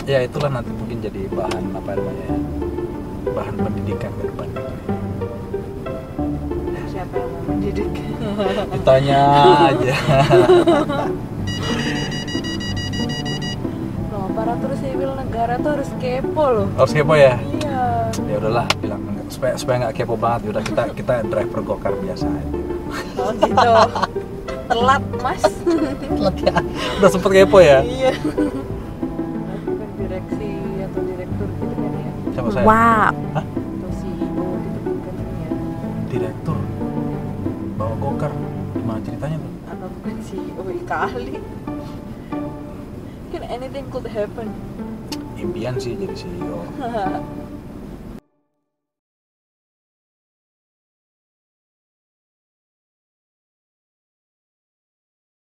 Ya itulah nanti mungkin jadi bahan apa namanya ya, bahan pendidikan ke depan gitu. Siapa yang mau mendidik? Ditanya aja. Loh, aparatur sipil negara tuh harus kepo loh. Harus kepo ya. Iya. Ya udahlah, bilang supaya nggak kepo banget. Udah kita driver Gokar biasa aja. Oh gitu. Telat mas. Telat ya. Udah sempet kepo ya. Iya. Kan direksi atau direktur gitu kan ya. Siapa saya? Wow. Hah? Atau CEO gitu bukan ya. Direktur bawa Gokar. Gimana ceritanya tuh? Atau bukan CEO kali. Kan anything could happen. Impian sih jadi CEO.